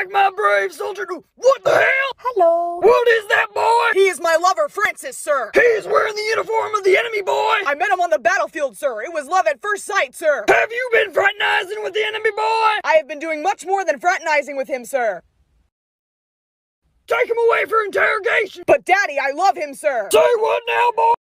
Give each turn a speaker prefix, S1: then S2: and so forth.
S1: back my brave soldier. What the hell?
S2: Hello.
S1: What is that, boy?
S2: He is my lover, Francis, sir.
S1: He's wearing the uniform of the enemy, boy.
S2: I met him on the battlefield, sir. It was love at first sight, sir.
S1: Have you been fraternizing with the enemy, boy?
S2: I have been doing much more than fraternizing with him, sir.
S1: Take him away for interrogation.
S2: But, Daddy, I love him, sir.
S1: Say what now, boy?